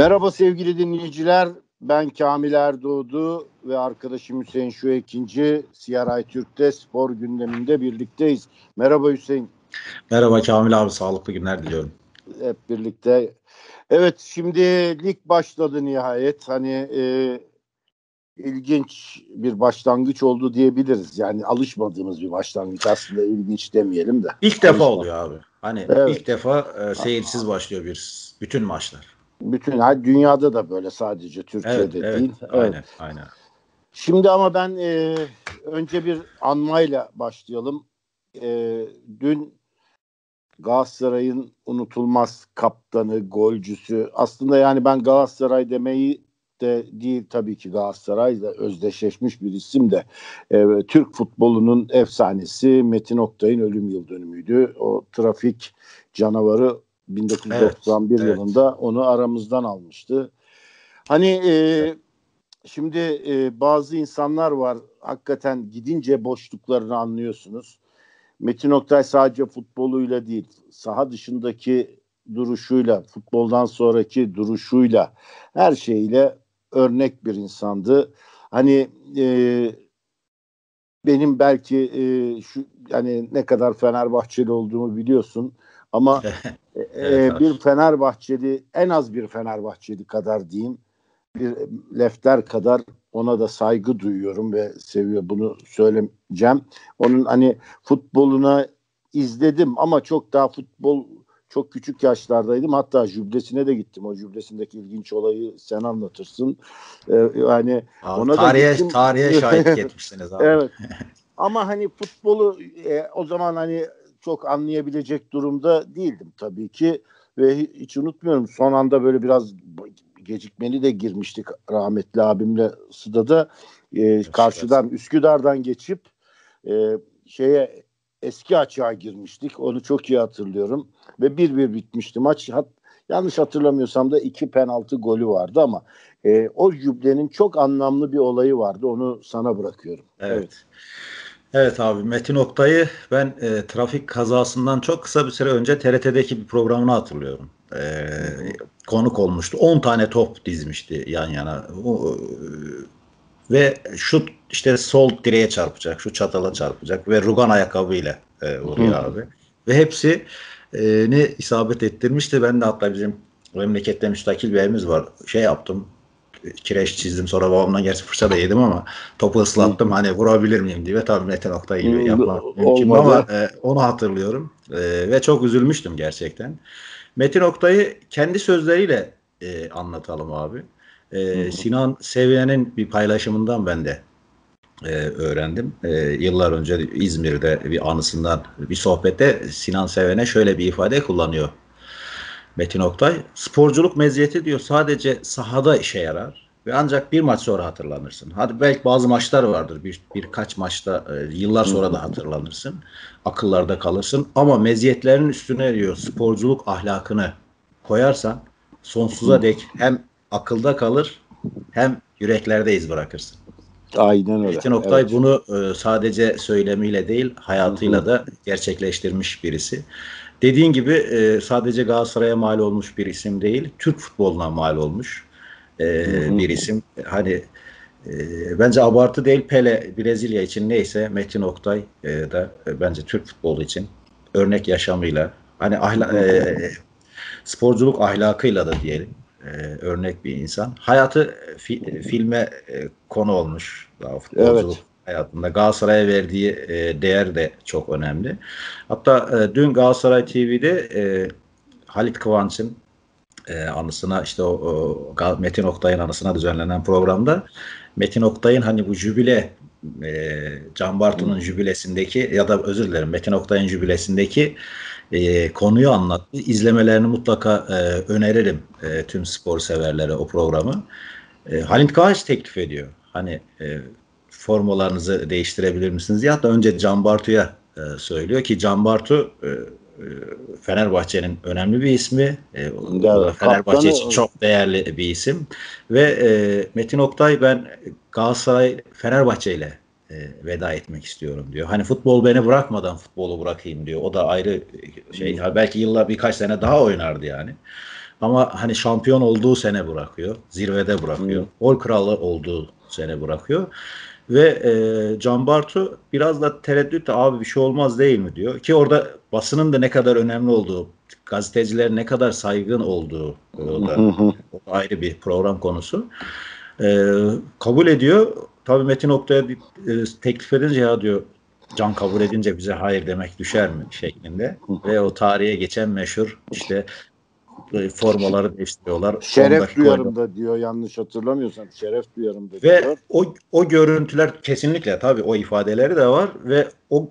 Merhaba sevgili dinleyiciler. Ben Kamil Erdoğdu ve arkadaşım Hüseyin Şuekinci. CRI Türk'te spor gündeminde birlikteyiz. Merhaba Hüseyin. Merhaba Kamil abi, sağlıklı günler diliyorum. Hep birlikte. Evet, şimdi lig başladı nihayet. İlginç bir başlangıç oldu diyebiliriz. Yani alışmadığımız bir başlangıç, aslında ilginç demeyelim de. İlk defa oluyor abi. Evet. İlk defa seyirsiz başlıyor bütün maçlar. Bütün dünyada da böyle, sadece Türkiye'de değil. Evet. Aynen. Şimdi ama ben önce bir anmayla başlayalım. Dün Galatasaray'ın unutulmaz kaptanı, golcüsü, aslında yani ben Galatasaray demeyi de değil, tabii ki Galatasaray'la özdeşleşmiş bir isim de, Türk futbolunun efsanesi Metin Oktay'ın ölüm yıl dönümüydü. O trafik canavarı 1991 yılında onu aramızdan almıştı. Şimdi bazı insanlar var, hakikaten gidince boşluklarını anlıyorsunuz. Metin Oktay sadece futboluyla değil, saha dışındaki duruşuyla, futboldan sonraki duruşuyla, her şeyle örnek bir insandı. Benim belki yani ne kadar Fenerbahçeli olduğumu biliyorsun ama bir Fenerbahçeli, en az bir Fenerbahçeli kadar diyeyim, bir Lefter kadar ona da saygı duyuyorum ve seviyor, bunu söyleyeceğim. Onun futboluna izledim ama çok küçük yaşlardaydım. Hatta jübilesine de gittim. O jübilesindeki ilginç olayı sen anlatırsın. Abi, ona tarihe şahitlik etmişsiniz abi. Evet. Ama futbolu o zaman çok anlayabilecek durumda değildim tabii ki ve hiç unutmuyorum, son anda böyle biraz gecikmeli de girmiştik rahmetli abimle Sıda'da. Karşıdan Üsküdar'dan geçip eski açığa girmiştik. Onu çok iyi hatırlıyorum. Ve 1-1 bitmişti maç. Yanlış hatırlamıyorsam da 2 penaltı golü vardı ama o jüblenin çok anlamlı bir olayı vardı. Onu sana bırakıyorum. Evet abi, Metin Oktay'ı ben trafik kazasından çok kısa bir süre önce TRT'deki bir programını hatırlıyorum. Konuk olmuştu. 10 tane top dizmişti yan yana. Ve şut işte sol direğe çarpacak, şu çatala çarpacak ve rugan ayakkabıyla vuruyor abi. Ve hepsi ne isabet ettirmişti. Ben de hatta bizim memlekette müstakil bir evimiz var. Yaptım. Kireç çizdim, sonra babamdan gerçi fırça da yedim ama topu ıslattım, vurabilir miyim diye. Tabii Metin Oktay gibi yapmak mümkün ama onu hatırlıyorum ve çok üzülmüştüm gerçekten. Metin Oktay'ı kendi sözleriyle anlatalım abi. Sinan Seviyen'in bir paylaşımından ben de öğrendim. Yıllar önce İzmir'de bir anısından bir sohbette Sinan Seviyen'e şöyle bir ifade kullanıyor Metin Oktay. Sporculuk meziyeti diyor sadece sahada işe yarar ve ancak bir maç sonra hatırlanırsın. Hadi belki bazı maçlar vardır, birkaç maçta yıllar sonra da hatırlanırsın. Akıllarda kalırsın ama meziyetlerin üstüne diyor sporculuk ahlakını koyarsan sonsuza dek hem akılda kalır hem yüreklerde iz bırakırsın. Aynen öyle. Metin Oktay bunu sadece söylemiyle değil, hayatıyla da gerçekleştirmiş birisi. Dediğin gibi sadece Galatasaray'a mal olmuş bir isim değil, Türk futboluna mal olmuş bir isim. Bence abartı değil, Pele Brezilya için neyse, Metin Oktay da bence Türk futbolu için örnek yaşamıyla, sporculuk ahlakıyla da diyelim örnek bir insan. Hayatı filme konu olmuş futbolculuk hayatında. Galatasaray'a verdiği değer de çok önemli. Hatta dün Galatasaray TV'de Halit Kıvanç'ın anısına, işte Metin Oktay'ın anısına düzenlenen programda Metin Oktay'ın bu jübile, Can Bartu'nun jübilesindeki, ya da özür dilerim, Metin Oktay'ın jübilesindeki konuyu anlattı. İzlemelerini mutlaka öneririm tüm spor severlere o programı. Halit Kıvanç teklif ediyor. Formalarınızı değiştirebilir misiniz diye. Hatta önce Can Bartu'ya söylüyor ki Can Bartu Fenerbahçe'nin önemli bir ismi. Fenerbahçe için çok değerli bir isim. Ve Metin Oktay, ben Galatasaray Fenerbahçe ile veda etmek istiyorum diyor. Futbol beni bırakmadan futbolu bırakayım diyor. O da ayrı şey. Belki birkaç sene daha oynardı yani. Ama hani şampiyon olduğu sene bırakıyor. Zirvede bırakıyor. Gol kralı olduğu sene bırakıyor. Ve Can Bartu biraz da tereddütle abi bir şey olmaz değil mi diyor. Ki orada basının da ne kadar önemli olduğu, gazetecilerin ne kadar saygın olduğu o da ayrı bir program konusu. Kabul ediyor. Tabii Metin Oktay'a teklif edince ya diyor Can kabul edince bize hayır demek düşer mi şeklinde. Ve o tarihe geçen meşhur işte formaları değiştiriyorlar. 10 Şeref dakika oynadı. duyarım da diyor, yanlış hatırlamıyorsam şeref duyarım da Ve diyor. o görüntüler kesinlikle tabii o ifadeleri de var ve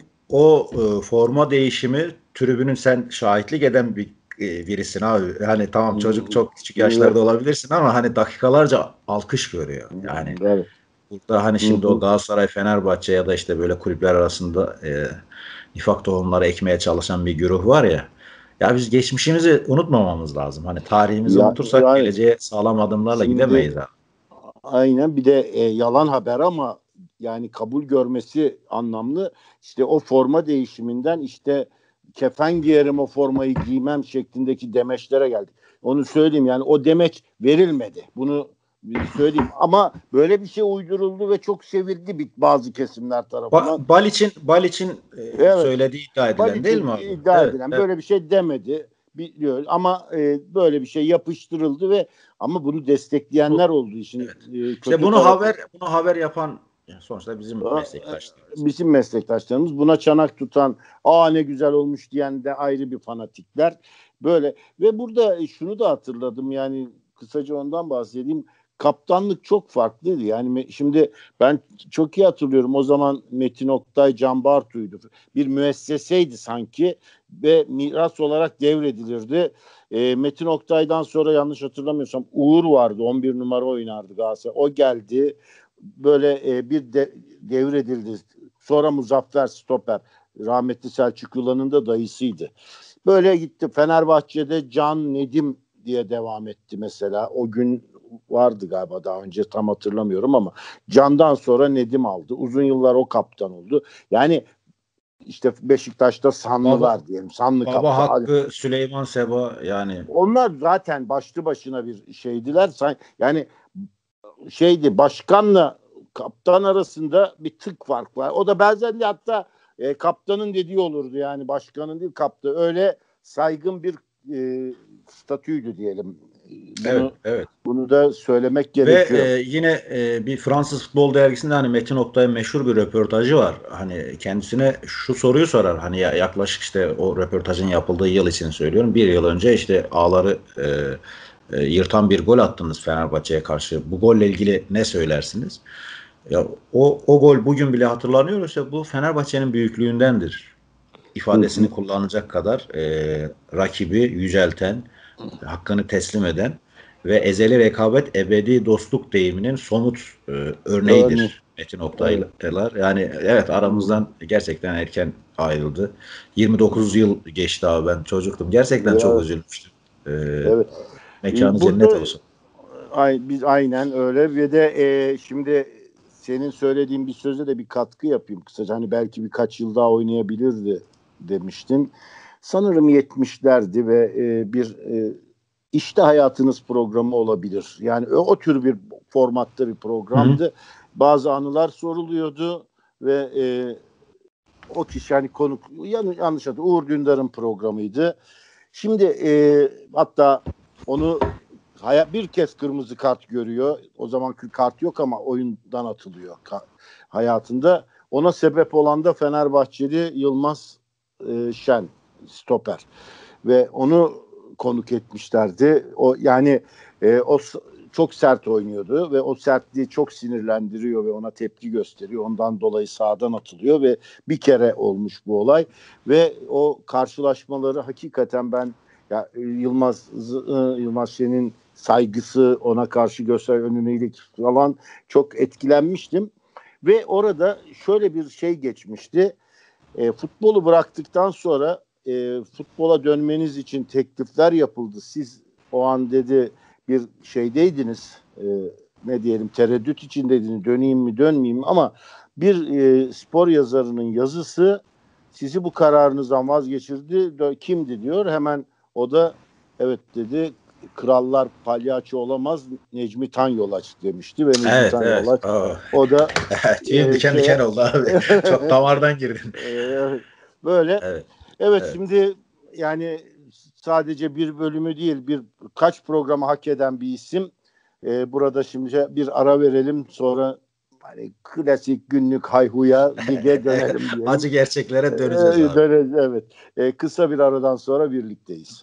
o forma değişimi tribünün sen şahitlik eden birisin abi. Hani tamam çocuk çok küçük yaşlarda olabilirsin ama hani dakikalarca alkış görüyor. Yani Evet. burada hani şimdi o Galatasaray, Fenerbahçe ya da işte böyle kulüpler arasında nifak tohumları ekmeye çalışan bir güruh var ya. Ya biz geçmişimizi unutmamamız lazım. Hani tarihimizi unutursak Yani geleceğe sağlam adımlarla şimdi gidemeyiz abi. aynen, bir de yalan haber ama yani kabul görmesi anlamlı. İşte o forma değişiminden işte kefen giyerim o formayı giymem şeklindeki demeçlere geldik. Onu söyleyeyim, yani o demeç verilmedi. Bunu söyleyeyim ama böyle bir şey uyduruldu ve çok sevildi bazı kesimler tarafından. Bal için Evet. söylediği iddia edilen değil mi Baliç'in abi? iddia Evet, edilen evet. böyle bir şey demedi biliyor ama böyle bir şey yapıştırıldı ve ama bunu Bu destekleyenler oldu, işin evet. İşte kötü tarafı. bunu haber yapan sonuçta bizim Aa, meslektaşlarımız. Bizim meslektaşlarımız, buna çanak tutan, aa ne güzel olmuş diyen de ayrı bir fanatikler. Böyle ve burada şunu da hatırladım, yani kısaca ondan bahsedeyim. Kaptanlık çok farklıydı. Yani şimdi ben çok iyi hatırlıyorum. O zaman Metin Oktay, Can Bartu'ydu. Bir müesseseydi sanki ve miras olarak devredilirdi. Metin Oktay'dan sonra yanlış hatırlamıyorsam Uğur vardı. 11 numara oynardı Galatasaray. O geldi. Böyle devredildi. Sonra Muzaffer stoper. Rahmetli Selçuk Yılan'ın da dayısıydı. Böyle gitti. Fenerbahçe'de Can Nedim diye devam etti mesela. O gün vardı galiba, daha önce tam hatırlamıyorum ama Can'dan sonra Nedim aldı. Uzun yıllar o kaptan oldu. Yani işte Beşiktaş'ta Baba, Sanlılar diyelim. Sanlı Baba kaptan. Hakkı, Süleyman Seba yani Onlar zaten başlı başına bir şeydiler. Yani şeydi, başkanla kaptan arasında bir tık fark var. O da bazen de hatta kaptanın dediği olurdu, yani başkanın değil kaptan. Öyle saygın bir statüydü diyelim. evet, Bunu evet. bunu da söylemek Ve gerekiyor. yine bir Fransız futbol dergisinde hani Metin Oktay'ın meşhur bir röportajı var. Hani kendisine şu soruyu sorar. Hani yaklaşık işte o röportajın yapıldığı yıl için söylüyorum. Bir yıl önce işte ağları yırtan bir gol attınız Fenerbahçe'ye karşı. Bu golle ilgili ne söylersiniz? Ya o gol bugün bile hatırlanıyorsa bu Fenerbahçe'nin büyüklüğündendir Hı hı. ifadesini kullanacak kadar rakibi yücelten, hakkını teslim eden ve ezeli rekabet ebedi dostluk deyiminin somut Örneğin. örneğidir Metin Evet. Oktaylar. Yani evet aramızdan gerçekten erken ayrıldı. 29 yıl geçti abi, ben çocuktum. Gerçekten çok Evet. üzülmüştüm. E, Evet. Mekanı cennet Burada olsun. biz aynen öyle ve de şimdi senin söylediğin bir söze de bir katkı yapayım kısaca. Hani belki birkaç yıl daha oynayabilirdi demiştin. Sanırım 70'lerdi ve bir işte hayatınız programı olabilir. Yani o tür bir formatta bir Hı hı. programdı. Bazı anılar soruluyordu ve o kişi, hani konuk, yanlış hatırlıyorum, Uğur Dündar'ın programıydı. Şimdi hatta onu bir kez kırmızı kart görüyor. O zaman kart yok ama oyundan atılıyor hayatında. Ona sebep olan da Fenerbahçeli Yılmaz Şen, stoper. Ve onu konuk etmişlerdi. O yani çok sert oynuyordu ve o sertliği çok sinirlendiriyor ve ona tepki gösteriyor. Ondan dolayı sahadan atılıyor ve bir kere olmuş bu olay ve o karşılaşmaları hakikaten ben Yılmaz Şen'in saygısı, ona karşı gösteren önüne falan çok etkilenmiştim. Ve orada şöyle bir şey geçmişti. Futbolu bıraktıktan sonra futbola dönmeniz için teklifler yapıldı. Siz o an dedi bir şeydeydiniz, ne diyelim, tereddüt içindeydiniz, döneyim mi dönmeyeyim mi, ama bir spor yazarının yazısı sizi bu kararınızdan vazgeçirdi. Kimdi diyor, hemen o da evet dedi, krallar palyaço olamaz, Necmi Tanyolaç demişti ve Necmi Evet, Tanyolaç evet. o da Tüyüm diken diken oldu abi. Çok damardan girdin. böyle. Evet, Evet, evet. şimdi yani sadece bir bölümü değil, birkaç programı hak eden bir isim. Burada şimdi bir ara verelim, sonra hani klasik günlük hayhuya lige dönelim diyelim. Acı gerçeklere döneceğiz abi. Evet. Kısa bir aradan sonra birlikteyiz.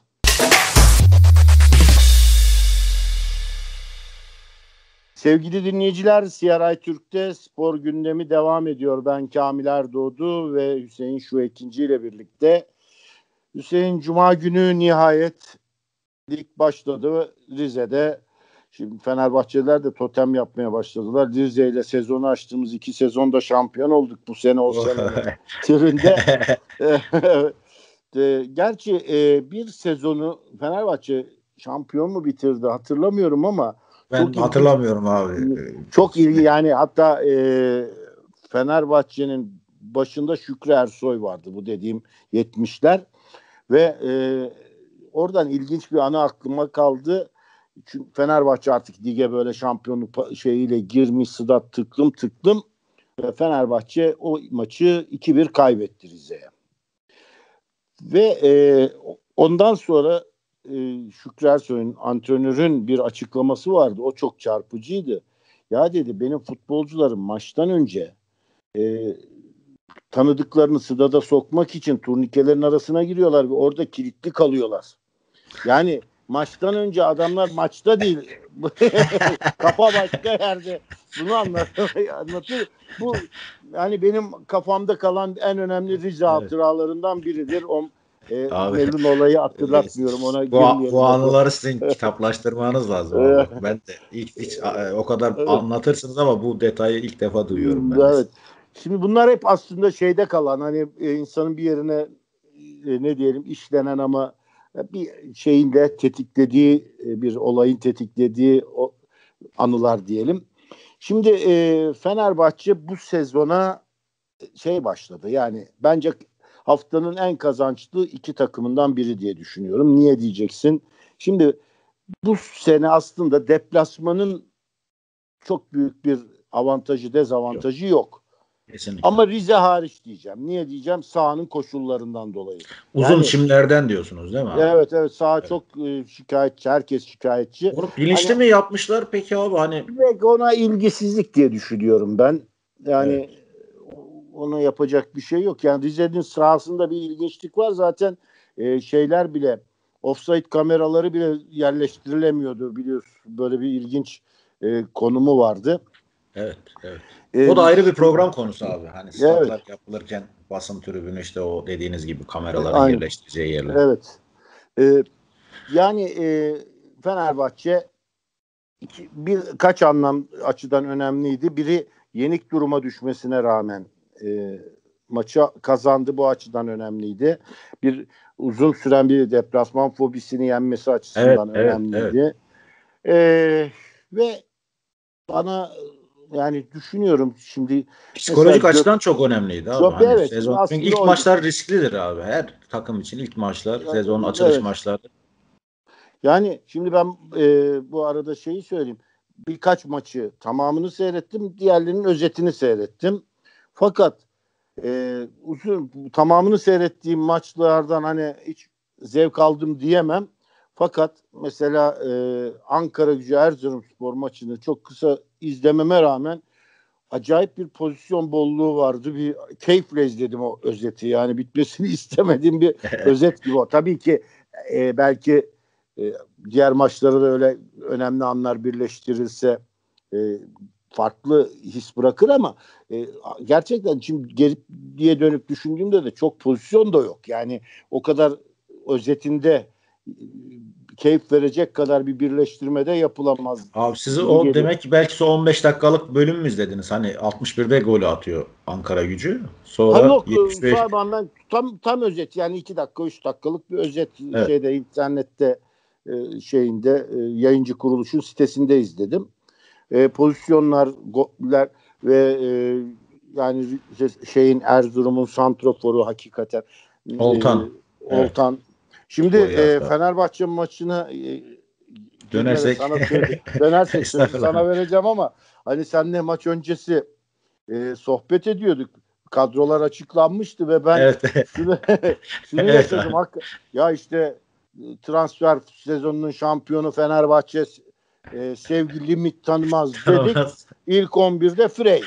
Sevgili dinleyiciler, CRI Türk'te spor gündemi devam ediyor. Ben Kamil Erdoğdu ve Hüseyin Şuekinci ile birlikte. Hüseyin, Cuma günü nihayet lig başladı Rize'de. Şimdi Fenerbahçeliler de totem yapmaya başladılar. Rize ile sezonu açtığımız 2 sezonda şampiyon olduk bu sene o sene türünde. Gerçi bir sezonu Fenerbahçe şampiyon mu bitirdi hatırlamıyorum ama Ben hatırlamıyorum abi. Çok ilgi yani, hatta Fenerbahçe'nin başında Şükrü Ersoy vardı, bu dediğim 70'ler ve oradan ilginç bir anı aklıma kaldı. Çünkü Fenerbahçe artık lige böyle şampiyonluk şeyiyle girmiş, Sıdat tıklım tıklım ve Fenerbahçe o maçı 2-1 kaybetti Rize'ye. Ve ondan sonra Şükrü Ersoy'un, antrenörün bir açıklaması vardı. O çok çarpıcıydı. Ya dedi, benim futbolcularım maçtan önce tanıdıklarını Sıdat'a sokmak için turnikelerin arasına giriyorlar ve orada kilitli kalıyorlar. Yani maçtan önce adamlar maçta değil. Kafa başka yerde. Bunu anlatıyor. Bu yani benim kafamda kalan en önemli Rize hatıralarından biridir. Melun olayı hatırlatmıyorum. Ona girmeyelim. Bu anıları sizin kitaplaştırmanız lazım abi. Ben de hiç o kadar anlatırsınız ama bu detayı ilk defa duyuyorum ben de. Evet. Şimdi bunlar hep aslında şeyde kalan, hani insanın bir yerine ne diyelim işlenen ama bir şeyin de tetiklediği, bir olayın tetiklediği o anılar diyelim. Şimdi Fenerbahçe bu sezona başladı. Yani bence haftanın en kazançlı iki takımından biri diye düşünüyorum. Niye diyeceksin? Şimdi bu sene aslında deplasmanın çok büyük bir avantajı, dezavantajı yok. Kesinlikle. Ama Rize hariç diyeceğim. Niye diyeceğim? Sahanın koşullarından dolayı. Uzun çimlerden diyorsunuz değil mi abi? Evet. Saha çok şikayetçi. Herkes şikayetçi. Onu bilinçli mi yapmışlar peki abi? Hani ona ilgisizlik diye düşünüyorum ben. Yani ona yapacak bir şey yok. Yani Rize'nin sahasında bir ilginçlik var. Zaten şeyler bile, offside kameraları bile yerleştirilemiyordu, biliyorsun. Böyle bir ilginç konumu vardı. Evet. O da ayrı bir program konusu abi. Hani statlar yapılırken basın tribünü, işte o dediğiniz gibi kameraların yerleştireceği yerler. Evet. Yani Fenerbahçe birkaç açıdan önemliydi. Biri, yenik duruma düşmesine rağmen maçı kazandı. Bu açıdan önemliydi. Bir uzun süren bir deplasman fobisini yenmesi açısından önemliydi. Ve bana yani düşünüyorum şimdi, psikolojik açıdan çok önemliydi abi. Hani evet. Sezon, çünkü ilk maçlar risklidir abi. Her takım için ilk maçlar, sezonun açılış maçları. Yani şimdi ben bu arada şeyi söyleyeyim. Birkaç maçı tamamını seyrettim. Diğerlerinin özetini seyrettim. Fakat tamamını seyrettiğim maçlardan hani hiç zevk aldım diyemem. Fakat mesela Ankara-Gücü Erzurumspor maçını çok kısa izlememe rağmen acayip bir pozisyon bolluğu vardı. Bir keyifle izledim o özeti. Yani bitmesini istemediğim bir özet gibi o. Tabii ki belki diğer maçlara da öyle önemli anlar birleştirilse farklı his bırakır ama gerçekten şimdi geriye dönüp düşündüğümde de çok pozisyon da yok. Yani o kadar özetinde keyif verecek kadar bir birleştirmede yapılamaz. Abi sizi o demek ki belki 15 dakikalık bölüm mü izlediniz? Hani 61'de golü atıyor Ankara Gücü. Sonra yok, 75. ben tam özet, yani 2 dakika 3 dakikalık bir özet şeyde internette yayıncı kuruluşun sitesinde izledim. Pozisyonlar, goller ve yani Erzurum'un santroforu hakikaten Oltan. Oltan. Şimdi Fenerbahçe maçını Dönersek dönersek sözü Estağfurullah. sana vereceğim ama hani seninle maç öncesi sohbet ediyorduk. Kadrolar açıklanmıştı ve ben Evet. şunu şunu Evet yaşadım. abi. Ya işte transfer sezonunun şampiyonu Fenerbahçe sevgi limit tanımaz dedik. Tanımaz. İlk 11'de Frey.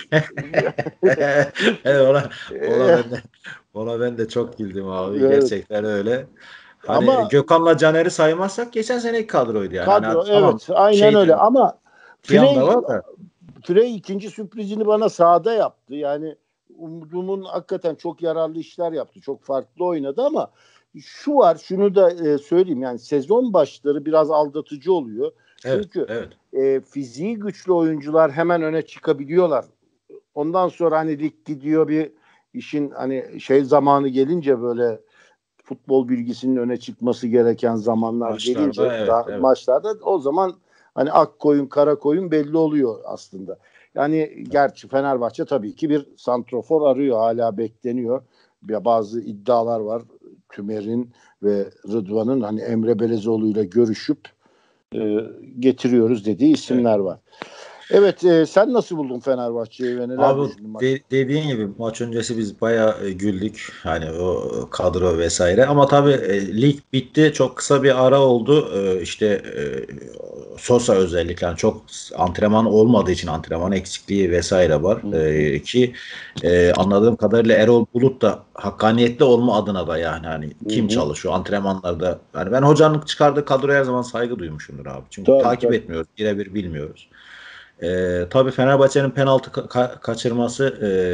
İlk Evet, ona e, ben de çok güldüm abi. evet. Gerçekten öyle. Hani Ama Gökhan'la Caner'i saymazsak geçen seneki kadroydu yani. Hani kadro tamam evet aynen şey öyle demiyorum. ama Tiam da Frey var da. Frey ikinci sürprizini bana sahada yaptı. Yani umduğumun hakikaten çok yararlı işler yaptı. Çok farklı oynadı ama şu var, şunu da söyleyeyim. Yani sezon başları biraz aldatıcı oluyor. Evet, Çünkü evet. fiziği güçlü oyuncular hemen öne çıkabiliyorlar. Ondan sonra hani lig gidiyor, bir işin hani şey zamanı gelince, böyle futbol bilgisinin öne çıkması gereken zamanlar gelince Maçlarda evet, evet. maçlarda o zaman hani ak koyun kara koyun belli oluyor aslında. Yani gerçi Fenerbahçe tabii ki bir santrofor arıyor, hala bekleniyor. Ya bazı iddialar var. Tümer'in ve Rıdvan'ın hani Emre Belezoğlu ile görüşüp getiriyoruz dediği Evet. isimler var. Evet, sen nasıl buldun Fenerbahçe'yi ve neler Abi düşündün maç? dediğin gibi maç öncesi biz bayağı güldük. Hani o kadro vesaire. Ama tabii lig bitti. Çok kısa bir ara oldu. İşte Sosa özellikle yani çok antrenman olmadığı için antrenman eksikliği vesaire var. Ki anladığım kadarıyla Erol Bulut da hakkaniyetli olma adına da yani hani Hı kim hı. çalışıyor antrenmanlarda. Yani ben hocanın çıkardığı kadroya her zaman saygı duymuşumdur abi. Çünkü Tabii takip tabii. etmiyoruz. Birebir bilmiyoruz. Tabii Fenerbahçe'nin penaltı kaçırması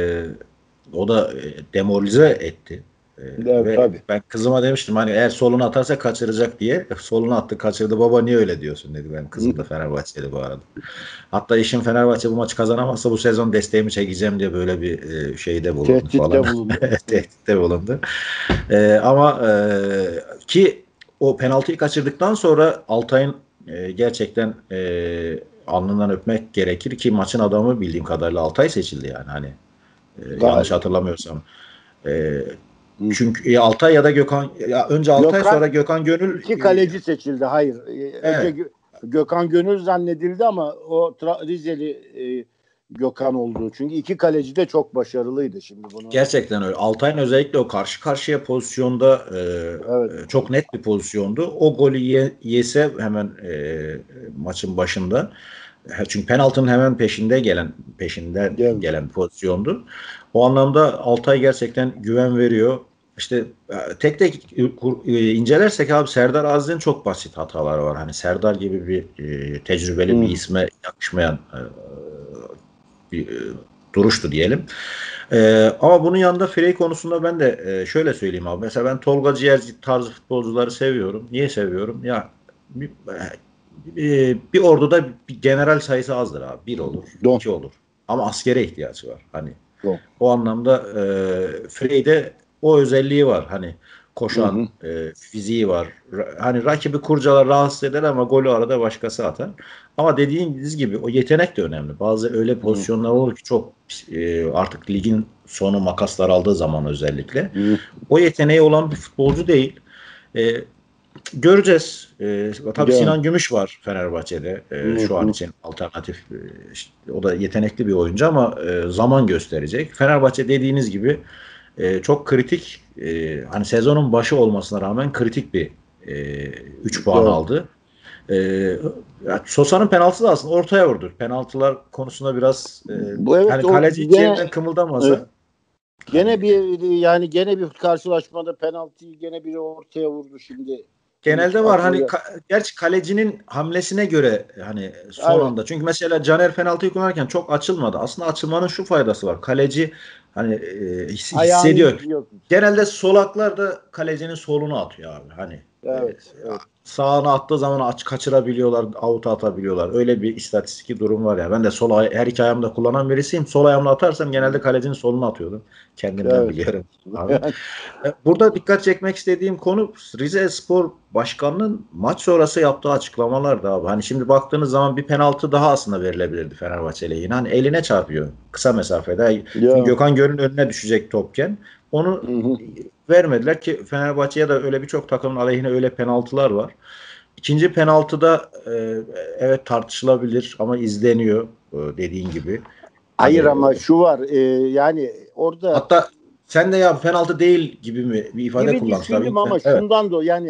o da demoralize etti. Evet, Ve tabii. ben kızıma demiştim hani eğer solunu atarsa kaçıracak diye. Solunu attı kaçırdı, baba niye öyle diyorsun dedi. Benim kızım da Fenerbahçeli bu arada. Hatta işin Fenerbahçe bu maçı kazanamazsa bu sezon desteğimi çekeceğim diye böyle bir şeyde bulundu falan. Tehditte bulundu. Tehditte bulundu. Ama ki o penaltıyı kaçırdıktan sonra Altay'ın gerçekten alnından öpmek gerekir ki maçın adamı bildiğim kadarıyla Altay seçildi yani hani yanlış hatırlamıyorsam. E, çünkü Altay ya da Gökhan ya önce Altay Gökhan, sonra Gökhan Gönül iki kaleci seçildi. Hayır. Önce evet. Gökhan Gönül zannedildi ama o Rizeli Gökhan olduğu. Çünkü iki kaleci de çok başarılıydı şimdi bunu. Gerçekten öyle. Altay'ın özellikle o karşı karşıya pozisyonda Evet. çok net bir pozisyondu. O golü yese hemen maçın başında çünkü penaltının hemen peşinden Evet. gelen pozisyondu. O anlamda Altay gerçekten güven veriyor. İşte tek tek incelersek abi Serdar Aziz'in çok basit hataları var. Hani Serdar gibi bir tecrübeli bir isme yakışmayan bir duruştu diyelim. Ama bunun yanında Frey konusunda ben de şöyle söyleyeyim abi. Mesela ben Tolga Ciğerci tarzı futbolcuları seviyorum. Niye seviyorum? Ya bir orduda bir general sayısı azdır abi. Bir olur, Don. iki olur. Ama askere ihtiyacı var. Hani Don. o anlamda Frey'de o özelliği var. Hani Hı koşan hı. fiziği var. Hani rakibi kurcalar rahatsız eder ama golü arada başkası atar. Ama dediğiniz gibi o yetenek de önemli. Bazı öyle Hı pozisyonlar olur ki çok artık ligin sonu makaslar aldığı zaman özellikle hı. o yeteneği olan bir futbolcu değil. E, göreceğiz. Tabii Evet. Sinan Gümüş var Fenerbahçe'de Hı şu an hı. için alternatif. İşte, o da yetenekli bir oyuncu ama zaman gösterecek. Fenerbahçe dediğiniz gibi çok kritik hani sezonun başı olmasına rağmen kritik bir 3 puan Evet. aldı. E, Sosa'nın penaltısı da aslında ortaya vurdu. Penaltılar konusunda biraz Bu evet, hani o kaleci hiç gene yerinden kımıldamasa gene hani bir yani gene bir karşılaşmada penaltıyı gene biri ortaya vurdu şimdi. Kim genelde var hani aklıma. gerçi kalecinin hamlesine göre hani son Evet. anda çünkü mesela Caner penaltıyı kullanırken çok açılmadı. Aslında açılmanın şu faydası var. Kaleci hani Ayağını hissediyor. yok. Genelde solaklar da kalecinin solunu atıyor abi. Hani Evet. Evet. sağına attığı zaman kaçırabiliyorlar, avuta atabiliyorlar. Öyle bir istatistiki durum var ya. Ben de her iki ayağımda kullanan birisiyim. Sol ayağımla atarsam genelde kalecinin solunu atıyordum. Kendimden Evet. biliyorum abi. Burada dikkat çekmek istediğim konu Rizespor Başkanı'nın maç sonrası yaptığı açıklamalardı abi. Hani şimdi baktığınız zaman bir penaltı daha aslında verilebilirdi Fenerbahçe lehine. Hani eline çarpıyor kısa mesafede. Çünkü Ya. Gökhan Gönül'ün önüne düşecek topken. Onu Hı hı. vermediler ki Fenerbahçe'ye de öyle birçok takımın aleyhine öyle penaltılar var. İkinci penaltıda evet tartışılabilir ama izleniyor dediğin gibi. Hayır Hani, ama şu var yani orada hatta sen de ya penaltı değil gibi mi bir ifade gibi kullanmışlar. düşündüm ama Evet. şundan da yani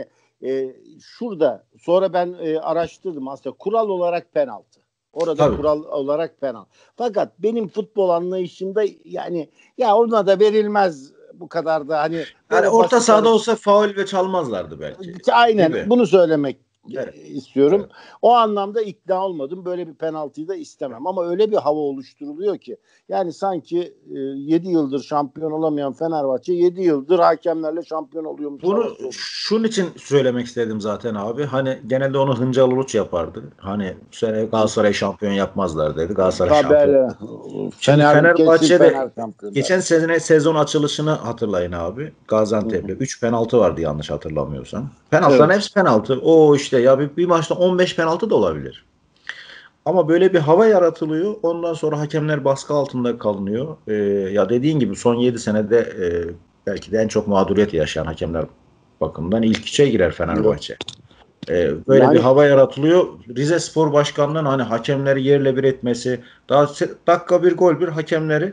şurada sonra ben araştırdım aslında kural olarak penaltı. Orada Tabii. kural olarak penaltı. Fakat benim futbol anlayışımda yani ya ona da verilmez bu kadar da hani Yani böyle orta basit sahada olsa faul ve çalmazlardı belki. aynen Gibi. bunu söylemek Evet. istiyorum. Evet. O anlamda ikna olmadım. Böyle bir penaltıyı da istemem. Ama öyle bir hava oluşturuluyor ki yani sanki 7 yıldır şampiyon olamayan Fenerbahçe 7 yıldır hakemlerle şampiyon oluyormuş Bunu havası olur. şunun için söylemek istedim zaten abi. Hani genelde onu Hıncal Uluç yapardı. Hani bu sene Galatasaray şampiyon yapmazlar dedi. Galatasaray Tabii şampiyon. öyle. Şimdi Kesin Fenerbahçe'de Fener şampiyonlar. geçen sene sezon açılışını hatırlayın abi. Hı Gaziantep'te hı. 3 penaltı vardı yanlış hatırlamıyorsam. Penaltıların Evet. hepsi penaltı. O işte ya bir maçta 15 penaltı da olabilir. Ama böyle bir hava yaratılıyor. Ondan sonra hakemler baskı altında kalınıyor. Ya dediğin gibi son 7 senede belki de en çok mağduriyet yaşayan hakemler bakımından ilk üçe girer Yok. Fenerbahçe. Böyle bir Yani hava yaratılıyor. Rizespor Başkanlığı'nın hani hakemleri yerle bir etmesi, daha dakika bir gol bir hakemleri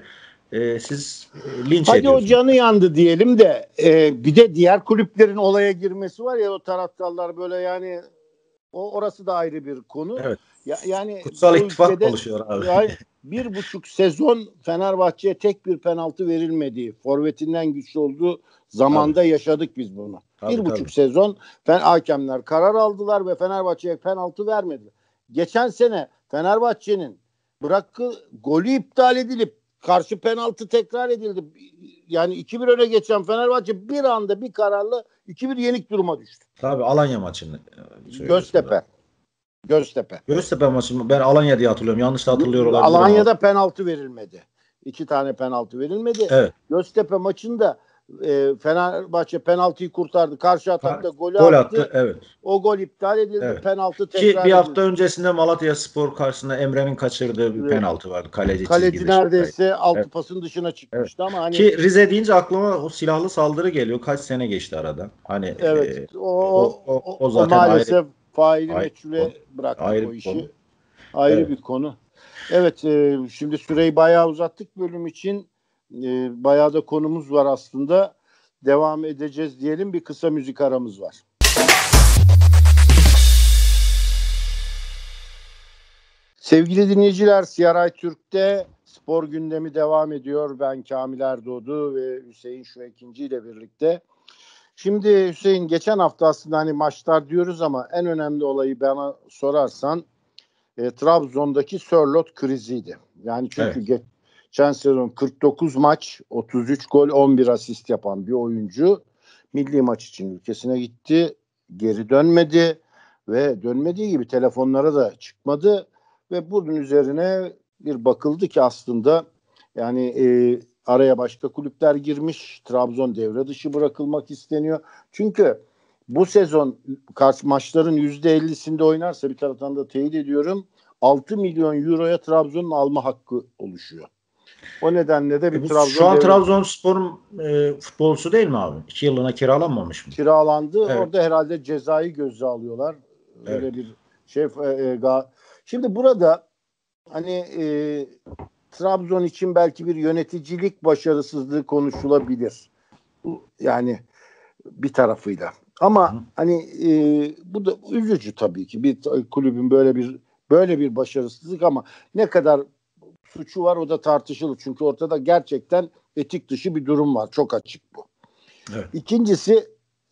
siz linç hadi o ediyorsunuz. canı yandı diyelim de bir de diğer kulüplerin olaya girmesi var ya o taraftarlar böyle yani orası da ayrı bir konu. Evet. Yani Kutsal bu ittifak ülkede oluşuyor abi. yani 1,5 sezon Fenerbahçe'ye tek bir penaltı verilmediği, forvetinden güçlü olduğu Tabii. zamanda yaşadık biz bunu. Tabii Bir tabii. buçuk sezon hakemler karar aldılar ve Fenerbahçe'ye penaltı vermediler. Geçen sene Fenerbahçe'nin golü iptal edilip karşı penaltı tekrar edildi. Yani 2-1 öne geçen Fenerbahçe bir anda bir kararla 2-1 yenik duruma düştü. Tabii Alanya maçını söylüyorsun da. Göztepe. Göztepe. Göztepe maçı ben Alanya diye hatırlıyorum. Yanlış da hatırlıyor olabilirim abi. Alanya'da penaltı verilmedi. 2 tane penaltı verilmedi. Evet. Göztepe maçında Fenerbahçe penaltıyı kurtardı. Karşı atakta golü Gol attı. attı. Evet. O gol iptal edildi. Evet. Penaltı Ki tekrar bir hafta edildi. öncesinde Malatyaspor karşısında Emre'nin kaçırdığı bir penaltı vardı. Kaleci çizgi Kaleci dışındaydı. neredeyse altı Evet. pasın dışına Evet. çıkmıştı ama hani Ki Rize deyince aklıma o silahlı saldırı geliyor. Kaç sene geçti aradan. Hani evet o o zaten maalesef faili ayrı bir konu. meçhule bıraktık Ayrı o bir konu. işi. Ayrı Evet. bir konu. Evet, şimdi süreyi bayağı uzattık bölüm için. Bayağı da konumuz var aslında. Devam edeceğiz diyelim. Bir kısa müzik aramız var. Sevgili dinleyiciler, CRI Türk'te spor gündemi devam ediyor. Ben Kamil Erdoğdu ve Hüseyin Şüekinci ile birlikte. Şimdi Hüseyin geçen hafta aslında hani maçlar diyoruz ama en önemli olayı bana sorarsan Trabzon'daki Sörloth kriziydi. Yani çünkü Evet. geçen sezon 49 maç, 33 gol, 11 asist yapan bir oyuncu milli maç için ülkesine gitti. Geri dönmedi ve dönmediği gibi telefonlara da çıkmadı ve bunun üzerine bir bakıldı ki aslında yani araya başka kulüpler girmiş. Trabzon devre dışı bırakılmak isteniyor. Çünkü bu sezon maçların %50'sinde oynarsa bir taraftan da teyit ediyorum 6 milyon euroya Trabzon'un alma hakkı oluşuyor. O nedenle de bir Bu şu Trabzon an devre Trabzonspor'un futbolcusu değil mi abi? 2 yıllığına kiralanmamış mı? kiralandı. Evet. Orada herhalde cezayı göze alıyorlar. Evet. Öyle bir şey. Şimdi burada hani Trabzon için belki bir yöneticilik başarısızlığı konuşulabilir. Yani bir tarafıyla. Ama Hı. hani bu da üzücü tabii ki bir kulübün böyle bir başarısızlık ama ne kadar suçu var o da tartışılır. Çünkü ortada gerçekten etik dışı bir durum var. Çok açık bu. Evet. İkincisi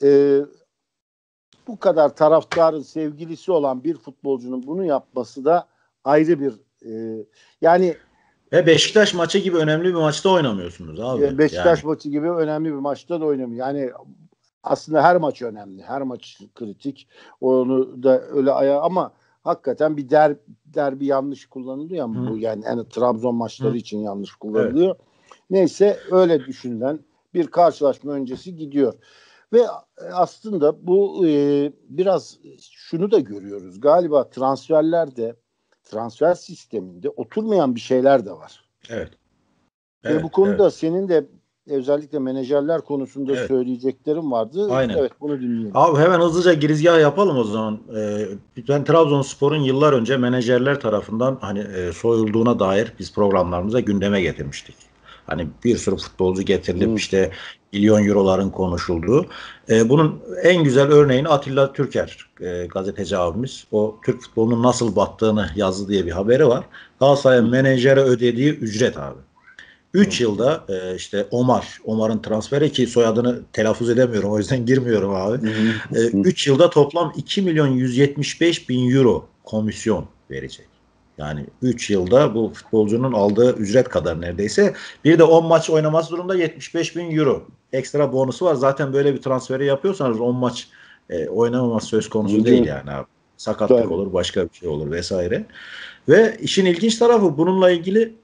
bu kadar taraftarın sevgilisi olan bir futbolcunun bunu yapması da ayrı bir yani Ve Beşiktaş maçı gibi önemli bir maçta oynamıyorsunuz abi. Yani Beşiktaş maçı gibi önemli bir maçta da oynamıyor. Yani aslında her maç önemli. Her maç kritik. Onu da öyle ama hakikaten bir derbi yanlış kullanılıyor ya hı. bu yani Trabzon maçları Hı. için yanlış Evet. kullanılıyor. Neyse öyle düşünülen bir karşılaşma öncesi gidiyor. Ve aslında bu biraz şunu da görüyoruz. Galiba transfer sisteminde oturmayan bir şeyler de var. Evet. Ve bu Evet. Evet. konuda senin de özellikle menajerler konusunda Evet. söyleyeceklerim vardı. Aynen. Evet, bunu dinleyelim. Abi hemen hızlıca girizgah yapalım o zaman. Ben Trabzonspor'un yıllar önce menajerler tarafından hani soyulduğuna dair biz programlarımıza gündeme getirmiştik. Hani bir sürü futbolcu getirilip işte milyon euroların konuşulduğu. Bunun en güzel örneğini Atilla Türker, gazeteci abimiz. O Türk futbolunun nasıl battığını yazdı diye bir haberi var. Galatasaray'ın menajere ödediği ücret abi. 3 yılda işte Omar'ın transferi ki soyadını telaffuz edemiyorum o yüzden girmiyorum abi. 3 yılda toplam 2 milyon 175 bin euro komisyon verecek. Yani 3 yılda bu futbolcunun aldığı ücret kadar neredeyse. Bir de 10 maç oynaması durumda 75 bin euro. Ekstra bonusu var. Zaten böyle bir transferi yapıyorsanız 10 maç oynamaması söz konusu değil yani abi. Sakatlık Tabii. olur, başka bir şey olur vesaire. Ve işin ilginç tarafı bununla ilgili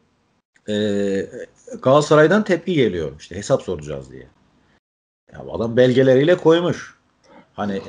Galatasaray'dan tepki geliyor. İşte hesap soracağız diye. Ya adam belgeleriyle koymuş. Hani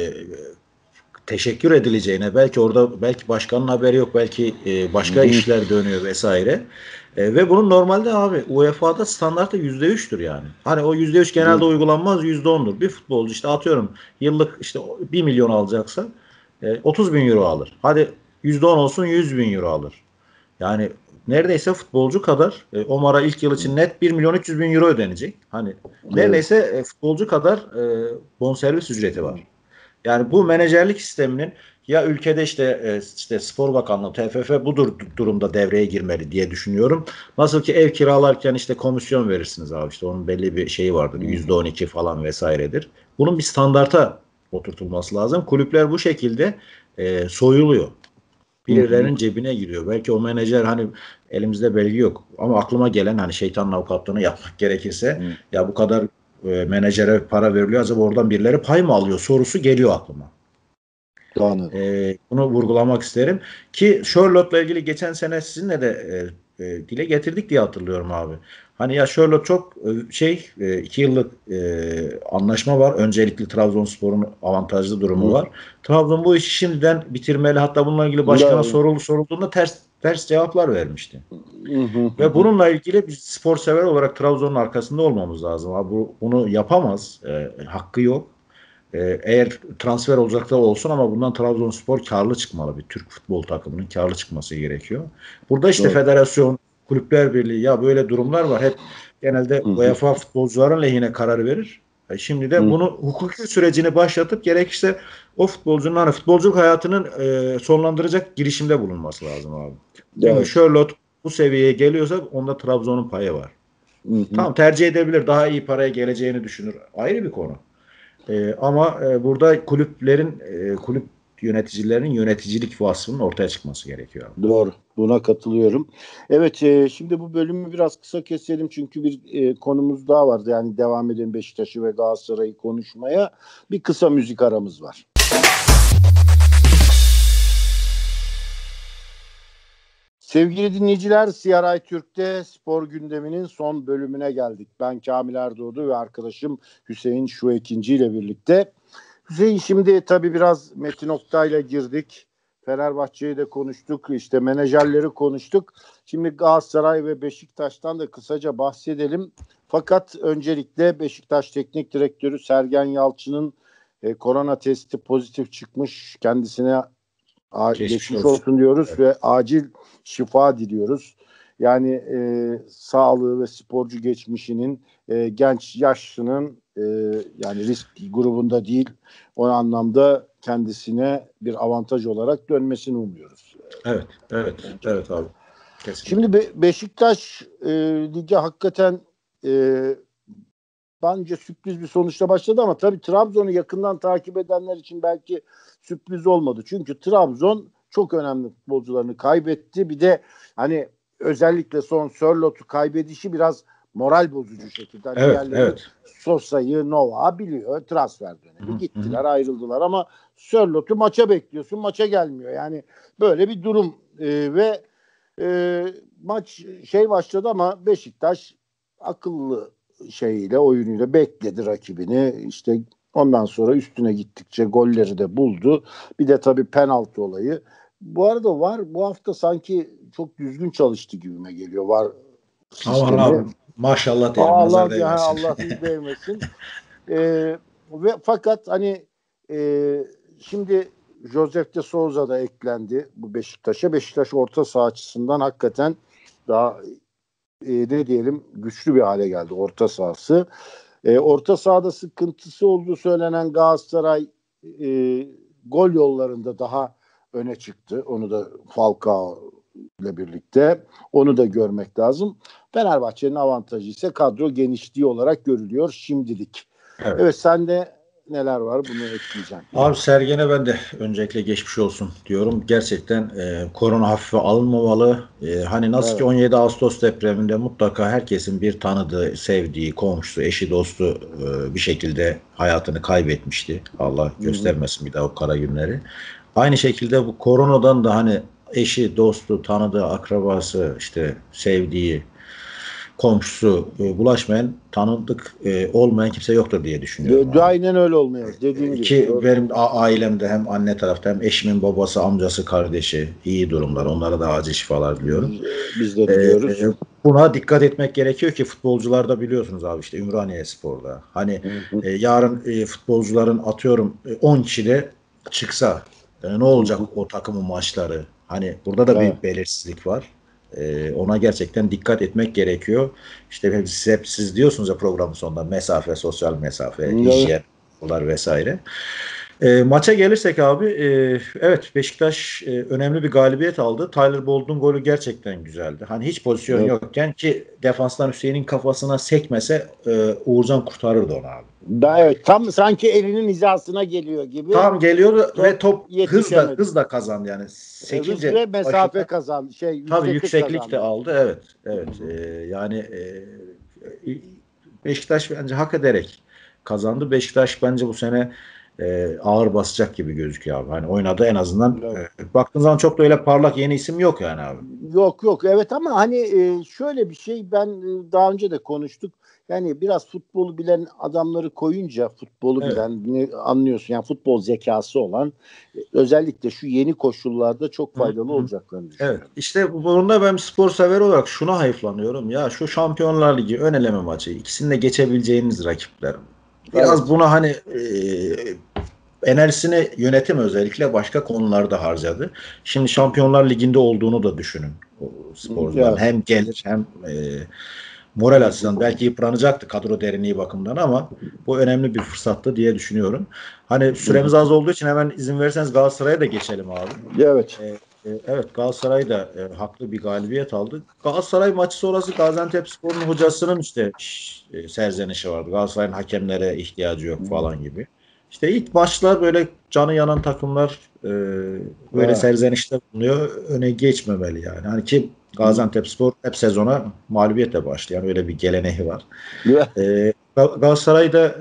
teşekkür edileceğine belki orada belki başkanın haberi yok. Belki başka işler dönüyor vesaire. Ve bunun normalde abi UEFA'da standartı %3'tür yani. Hani o %3 genelde uygulanmaz, %10'dur. Bir futbolcu işte atıyorum yıllık işte 1 milyon alacaksa 30 bin euro alır. Hadi %10 olsun 100 bin euro alır. Yani neredeyse futbolcu kadar Omar'a ilk yıl için net 1 milyon 300 bin euro ödenecek. Hani neredeyse futbolcu kadar bonservis ücreti var. Yani bu menajerlik sisteminin ya ülkede işte Spor Bakanlığı, TFF bu durumda devreye girmeli diye düşünüyorum. Nasıl ki ev kiralarken işte komisyon verirsiniz abi işte onun belli bir şeyi vardır. %12 falan vesairedir. Bunun bir standarta oturtulması lazım. Kulüpler bu şekilde soyuluyor. Birilerinin cebine giriyor. Belki o menajer hani elimizde belge yok ama aklıma gelen hani şeytanın avukatlığını yapmak gerekirse ya bu kadar menajere para veriliyor acaba oradan birileri pay mı alıyor sorusu geliyor aklıma. Bunu vurgulamak isterim ki Charlotte'la ilgili geçen sene sizinle de dile getirdik diye hatırlıyorum abi. Hani ya Charlotte çok 2 yıllık anlaşma var. Öncelikli Trabzonspor'un avantajlı durumu var. Trabzon bu işi şimdiden bitirmeli. Hatta bununla ilgili başkana sorulduğunda ters cevaplar vermişti. Ve bununla ilgili bir spor sever olarak Trabzon'un arkasında olmamız lazım. Abi bunu yapamaz. Hakkı yok. Eğer transfer olacak da olsun ama bundan Trabzonspor karlı çıkmalı. Bir Türk futbol takımının karlı çıkması gerekiyor. Burada işte federasyon, kulüpler birliği ya böyle durumlar var. Hep genelde UEFA futbolcuların lehine karar verir. Şimdi de bunu hukuki sürecini başlatıp gerekirse o futbolcunun hani futbolculuk hayatının sonlandıracak girişimde bulunması lazım abi. Çünkü Charlotte bu seviyeye geliyorsa onda Trabzon'un payı var. Tamam tercih edebilir. Daha iyi paraya geleceğini düşünür. Ayrı bir konu. Ama burada kulüp yöneticilerinin yöneticilik vasfının ortaya çıkması gerekiyor. Doğru. Buna katılıyorum. Evet, şimdi bu bölümü biraz kısa keselim çünkü bir konumuz daha vardı. Yani devam edelim Beşiktaş'ı ve Galatasaray'ı konuşmaya. Bir kısa müzik aramız var. Sevgili dinleyiciler, CRI Türk'te spor gündeminin son bölümüne geldik. Ben Kamil Erdoğdu ve arkadaşım Hüseyin Şuekinci ile birlikte. Hüseyin, şimdi tabii biraz Metin Oktay'la girdik. Fenerbahçe'yi de konuştuk, işte menajerleri konuştuk. Şimdi Galatasaray ve Beşiktaş'tan da kısaca bahsedelim. Fakat öncelikle Beşiktaş Teknik Direktörü Sergen Yalçın'ın korona testi pozitif çıkmış. Kendisine geçmiş olsun diyoruz, evet. Ve acil şifa diliyoruz. Yani sağlığı ve sporcu geçmişinin genç yaşlının yani risk grubunda değil, o anlamda kendisine bir avantaj olarak dönmesini umuyoruz. Evet abi. Kesinlikle. Şimdi Beşiktaş lige hakikaten bence sürpriz bir sonuçla başladı ama tabii Trabzon'u yakından takip edenler için belki sürpriz olmadı. Çünkü Trabzon çok önemli futbolcularını kaybetti. Bir de hani özellikle son Sörlot'u kaybedişi biraz moral bozucu şekilde. Hani diğerleri Sosa'yı, Nova biliyor. Transfer dönemi. Gittiler, ayrıldılar ama Sörlot'u maça bekliyorsun. Maça gelmiyor. Yani böyle bir durum ve maç başladı ama Beşiktaş akıllı oyunuyla bekledi rakibini. İşte ondan sonra üstüne gittikçe golleri de buldu. Bir de tabii penaltı olayı. Bu arada bu hafta sanki çok düzgün çalıştı gibime geliyor. VAR sistemi. Ama Maşallah diyelim. Nazar Allah değmesin. Allah değmesin. Ve fakat hani şimdi Josef de Souza da eklendi bu Beşiktaş'a. Beşiktaş orta saha açısından hakikaten daha ne diyelim güçlü bir hale geldi orta sahası. Orta sahada sıkıntısı olduğu söylenen Galatasaray gol yollarında daha öne çıktı. Onu da Falcao ile birlikte onu da görmek lazım. Fenerbahçe'nin avantajı ise kadro genişliği olarak görülüyor şimdilik. Evet sende neler var bunu ekleyeceğim. Abi Sergen'e ben de öncelikle geçmiş olsun diyorum. Gerçekten korona hafife alınmamalı. Hani nasıl ki 17 Ağustos depreminde mutlaka herkesin bir tanıdığı, sevdiği, komşusu, eşi, dostu bir şekilde hayatını kaybetmişti. Allah göstermesin bir daha o kara günleri. Aynı şekilde bu koronadan da hani eşi, dostu, tanıdığı, akrabası, işte sevdiği, komşusu bulaşmayan, tanıdık olmayan kimse yoktur diye düşünüyorum. Aynen öyle olmuyor. Dediğim gibi. Ki benim ailemde hem anne tarafta hem eşimin babası, amcası, kardeşi iyi durumlar. Onlara da acil şifalar diliyorum. Biz de diliyoruz. Buna dikkat etmek gerekiyor ki futbolcular da biliyorsunuz abi işte Ümraniyespor'da. Hani yarın futbolcuların atıyorum 10 kişi de çıksa ne olacak o takımın maçları? Hani burada da bir belirsizlik var. Ona gerçekten dikkat etmek gerekiyor. İşte hep siz diyorsunuz ya programın sonunda mesafe, sosyal mesafe, hijyen vesaire. Maça gelirsek abi evet Beşiktaş önemli bir galibiyet aldı. Tyler Bold'un golü gerçekten güzeldi. Hani hiç pozisyon yokken ki defanstan Hüseyin'in kafasına sekmese Uğurcan kurtarırdı onu abi. Evet tam sanki elinin hizasına geliyor gibi. Tam geliyor ve top hızla kazandı yani. Sekince ve mesafe kazandı. Tabii yükseklik kazandı. de aldı. Evet. Yani Beşiktaş bence hak ederek kazandı. Beşiktaş bence bu sene ağır basacak gibi gözüküyor abi. Hani oynadı en azından. Baktığın zaman çok da öyle parlak yeni isim yok yani abi. Yok. Evet ama hani şöyle bir şey ben daha önce de konuştuk. Yani biraz futbolu bilen adamları koyunca futbolu bilen anlıyorsun. Yani futbol zekası olan özellikle şu yeni koşullarda çok faydalı olacaklarını düşünüyorum. Evet. İşte bununla ben spor sever olarak şuna hayıflanıyorum. Ya şu Şampiyonlar Ligi ön eleme maçı ikisini de geçebileceğiniz rakipler. Biraz buna hani enerjisini yönetim özellikle başka konularda harcadı. Şimdi Şampiyonlar Ligi'nde olduğunu da düşünün. O sporcuların hem gelir hem moral açısından belki yıpranacaktı kadro derinliği bakımından ama bu önemli bir fırsattı diye düşünüyorum. Hani süremiz az olduğu için hemen izin verirseniz Galatasaray'a da geçelim abi. Evet. Evet Galatasaray da haklı bir galibiyet aldı. Galatasaray maçı sonrası Gaziantepspor'un hocasının işte serzenişi vardı. Galatasaray'ın hakemlere ihtiyacı yok falan gibi. İşte ilk maçlar böyle canı yanan takımlar böyle serzenişte bulunuyor. Öne geçmemeli yani. Hani ki Gaziantepspor hep sezona mağlubiyetle başlayan öyle bir geleneği var. Galatasaray'da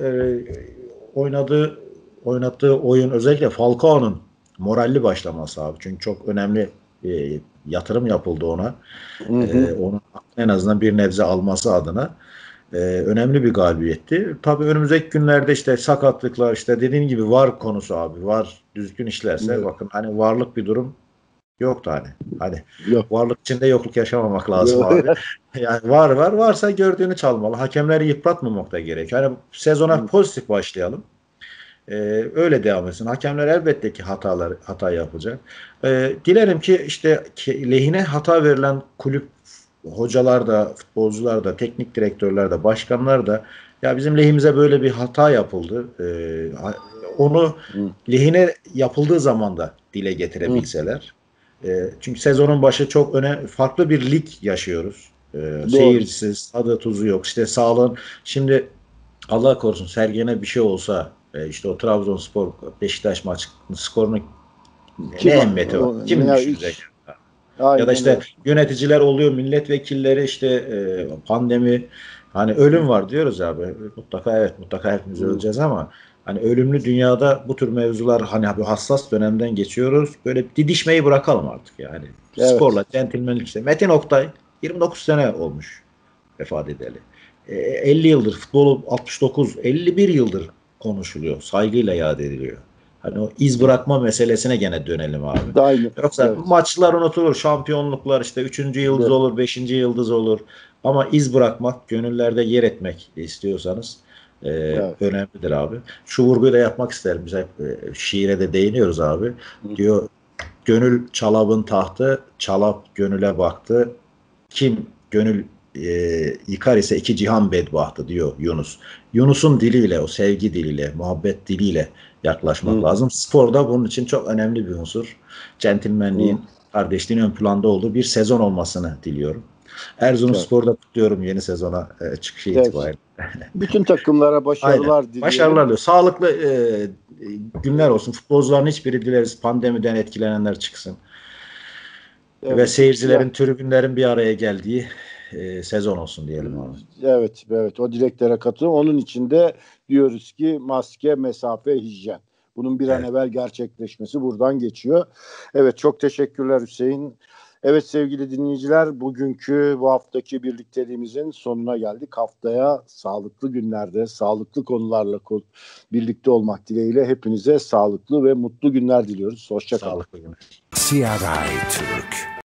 oynattığı oyun özellikle Falcao'nun moralli başlaması abi. Çünkü çok önemli yatırım yapıldı ona. Onun en azından bir nebze alması adına önemli bir galibiyetti. Tabii önümüzdeki günlerde işte sakatlıklar işte dediğim gibi var konusu abi. Var düzgün işlerse bakın hani varlık bir durum yoktu hani. Hani varlık içinde yokluk yaşamamak lazım abi. Yani varsa gördüğünü çalmalı. Hakemleri yıpratmamak da gerekiyor. Yani sezona pozitif başlayalım. Öyle devam etsin. Hakemler elbette ki hata yapacak. Dilerim ki işte lehine hata verilen kulüp hocalar da, futbolcular da, teknik direktörler de, başkanlar da ya bizim lehimize böyle bir hata yapıldı. Onu lehine yapıldığı zaman da dile getirebilseler. Çünkü sezonun başı çok farklı bir lig yaşıyoruz. Seyircisiz, tadı tuzu yok. İşte sağlığın şimdi Allah korusun Sergen'e bir şey olsa işte o Trabzonspor Beşiktaş maçı skorunu ne emmeti var? Kim düşünecek? Ya da işte yöneticiler oluyor, milletvekilleri işte pandemi hani ölüm var diyoruz abi. Mutlaka hepimiz öleceğiz ama hani ölümlü dünyada bu tür mevzular hani bu hassas dönemden geçiyoruz. Böyle didişmeyi bırakalım artık yani. Sporla, centilmenlik işte. Metin Oktay 29 sene olmuş vefat edeli. 50 yıldır futbolu 51 yıldır konuşuluyor. Saygıyla yad ediliyor. Hani o iz bırakma meselesine gene dönelim abi. Aynı. Yoksa Evet. maçlar unutulur, şampiyonluklar işte 3. yıldız Evet. olur, 5. yıldız olur. Ama iz bırakmak, gönüllerde yer etmek istiyorsanız Evet. önemlidir abi. Şu vurguyu da yapmak isterim. Biz hep şiire de değiniyoruz abi. Diyor, gönül çalabın tahtı, çalap gönüle baktı. Kim gönül yıkar ise iki cihan bedbahtı diyor Yunus. Yunus'un diliyle, o sevgi diliyle, muhabbet diliyle yaklaşmak lazım. Sporda bunun için çok önemli bir unsur. Centilmenliğin, kardeşliğin ön planda olduğu bir sezon olmasını diliyorum. Erzurumspor'da kutluyorum yeni sezona çıkışı Evet. itibariyle. Bütün takımlara Aynen. başarılar dileyelim. Başarılar diliyorum. Sağlıklı günler olsun. Futbolcuların hiçbiri dileriz pandemiden etkilenenler çıksın. Evet. Ve seyircilerin, tribünlerin bir araya geldiği sezon olsun diyelim abi. Evet, evet. O dileklere katılıyorum. Onun için de diyoruz ki maske, mesafe, hijyen. Bunun bir an evvel gerçekleşmesi buradan geçiyor. Evet, çok teşekkürler Hüseyin. Evet sevgili dinleyiciler, bu haftaki birlikteliğimizin sonuna geldik. Haftaya sağlıklı günlerde, sağlıklı konularla birlikte olmak dileğiyle hepinize sağlıklı ve mutlu günler diliyoruz. Hoşça kalın. Sağlıklı günler. CRI Türk